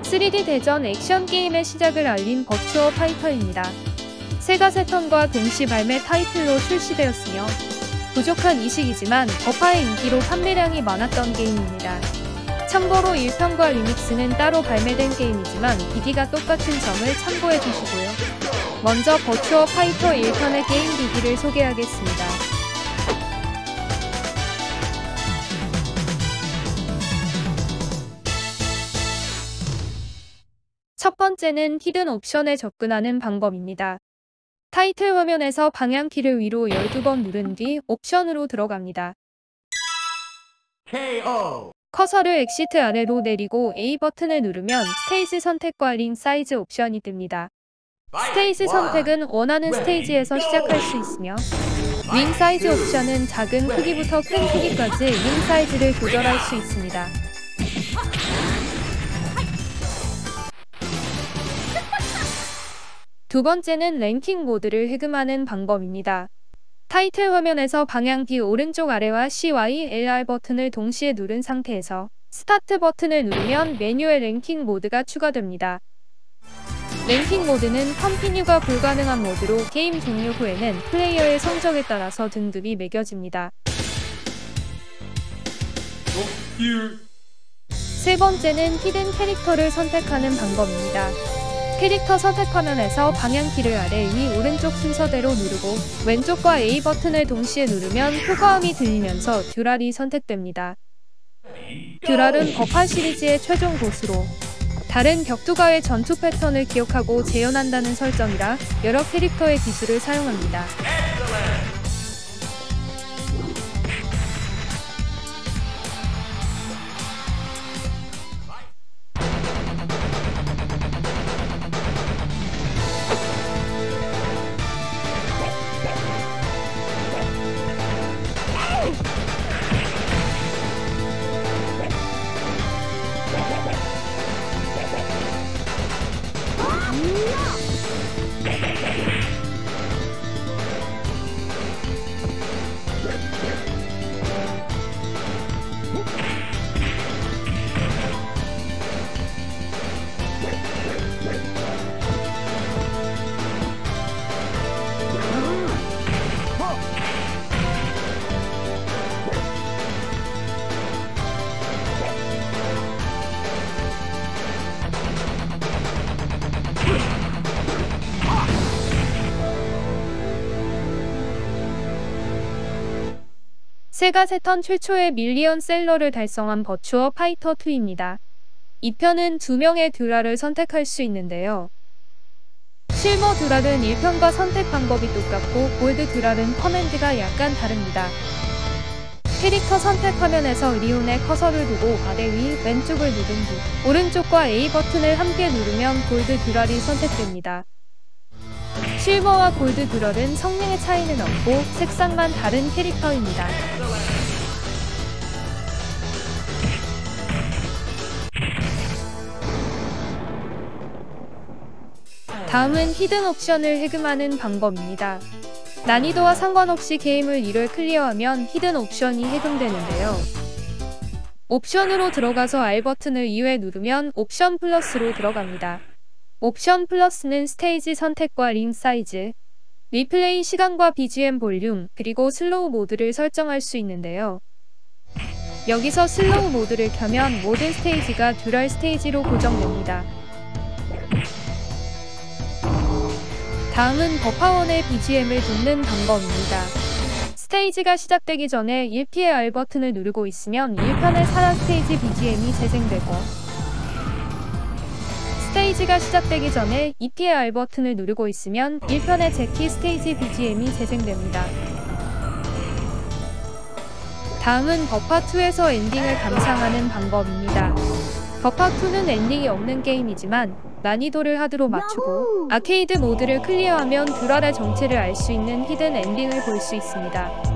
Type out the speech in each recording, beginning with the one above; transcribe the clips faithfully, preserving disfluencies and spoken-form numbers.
쓰리디 대전 액션 게임의 시작을 알린 버추어 파이터입니다. 세가 세턴과 동시 발매 타이틀로 출시되었으며 부족한 이식이지만 버파의 인기로 판매량이 많았던 게임입니다. 참고로 일 편과 리믹스는 따로 발매된 게임이지만 비기가 똑같은 점을 참고해 주시고요. 먼저 버추어 파이터 일 편의 게임 비기를 소개하겠습니다. 첫 번째는 히든 옵션에 접근하는 방법입니다. 타이틀 화면에서 방향키를 위로 열두 번 누른 뒤 옵션으로 들어갑니다. 케이오. 커서를 엑시트 아래로 내리고 A 버튼을 누르면 스테이지 선택과 링 사이즈 옵션이 뜹니다. 스테이지 선택은 원하는 스테이지에서 시작할 수 있으며 링 사이즈 옵션은 작은 크기부터 큰 크기까지 링 사이즈를 조절할 수 있습니다. 두 번째는 랭킹 모드를 해금하는 방법입니다. 타이틀 화면에서 방향키 오른쪽 아래와 씨 와이 엘 알 버튼을 동시에 누른 상태에서 스타트 버튼을 누르면 메뉴에 랭킹 모드가 추가됩니다. 랭킹 모드는 컨티뉴가 불가능한 모드로 게임 종료 후에는 플레이어의 성적에 따라서 등급이 매겨집니다. 세 번째는 히든 캐릭터를 선택하는 방법입니다. 캐릭터 선택 화면에서 방향키를 아래 위 오른쪽 순서대로 누르고 왼쪽과 A 버튼을 동시에 누르면 효과음이 들리면서 듀랄이 선택됩니다. 듀랄은 버파 시리즈의 최종 보스로 다른 격투가의 전투 패턴을 기억하고 재현한다는 설정이라 여러 캐릭터의 기술을 사용합니다. 세가 세턴 최초의 밀리언 셀러를 달성한 버추어 파이터 이입니다. 이 편은 두 명의 듀랄을 선택할 수 있는데요. 실버 듀랄은 일 편과 선택 방법이 똑같고 골드 듀랄은 커맨드가 약간 다릅니다. 캐릭터 선택 화면에서 리온의 커서를 두고 아래 위 왼쪽을 누른 뒤 오른쪽과 A 버튼을 함께 누르면 골드 듀랄이 선택됩니다. 실버와 골드 듀럴은 성능의 차이는 없고 색상만 다른 캐릭터입니다. 다음은 히든 옵션을 해금하는 방법입니다. 난이도와 상관없이 게임을 일 회 클리어하면 히든 옵션이 해금되는데요. 옵션으로 들어가서 알 버튼을 이 회 누르면 옵션 플러스로 들어갑니다. 옵션 플러스는 스테이지 선택과 링 사이즈, 리플레이 시간과 비지엠 볼륨, 그리고 슬로우 모드를 설정할 수 있는데요. 여기서 슬로우 모드를 켜면 모든 스테이지가 듀럴 스테이지로 고정됩니다. 다음은 버파원의 비지엠을 듣는 방법입니다. 스테이지가 시작되기 전에 일 피의 알 버튼을 누르고 있으면 일 편의 사라 스테이지 비지엠이 재생되고 스테이지가 시작되기 전에 이 피의 알 버튼을 누르고 있으면 일 편의 제키 스테이지 비지엠이 재생됩니다. 다음은 버파 이에서 엔딩을 감상하는 방법입니다. 버파 이는 엔딩이 없는 게임이지만 난이도를 하드로 맞추고 아케이드 모드를 클리어하면 듀랄의 정체를 알 수 있는 히든 엔딩을 볼 수 있습니다.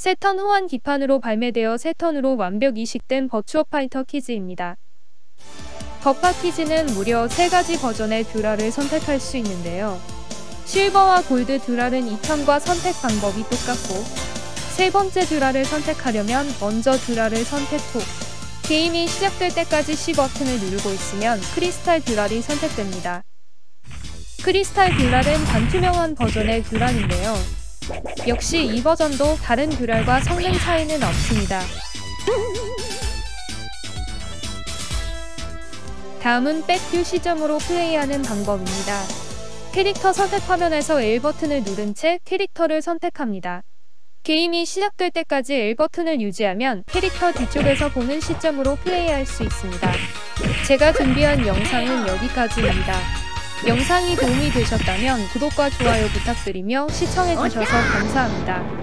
세 턴 호환 기판으로 발매되어 세 턴으로 완벽 이식된 버추어 파이터 키즈입니다. 버파 키즈는 무려 세 가지 버전의 듀랄을 선택할 수 있는데요. 실버와 골드 듀랄은 이 편과 선택 방법이 똑같고, 세 번째 듀랄을 선택하려면 먼저 듀랄을 선택 후 게임이 시작될 때까지 씨 버튼을 누르고 있으면 크리스탈 듀랄이 선택됩니다. 크리스탈 듀랄은 반투명한 버전의 듀랄인데요. 역시 이 버전도 다른 듀랄과 성능 차이는 없습니다. 다음은 백뷰 시점으로 플레이하는 방법입니다. 캐릭터 선택 화면에서 엘 버튼을 누른 채 캐릭터를 선택합니다. 게임이 시작될 때까지 엘 버튼을 유지하면 캐릭터 뒤쪽에서 보는 시점으로 플레이할 수 있습니다. 제가 준비한 영상은 여기까지입니다. 영상이 도움이 되셨다면 구독과 좋아요 부탁드리며 시청해주셔서 감사합니다.